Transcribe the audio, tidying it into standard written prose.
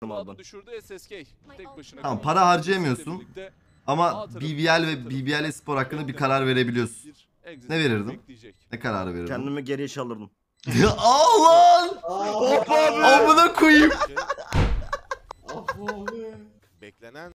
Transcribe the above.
oradan. Düşürdü SSK. Tek başına. Tamam, para harcayamıyorsun. Ama BBL ve BBL Spor hakkında bir karar verebiliyorsun. Ne verirdin? Ne kararı verirdin? Kendimi geri işe alırdım. Aa lan! Amına koyayım.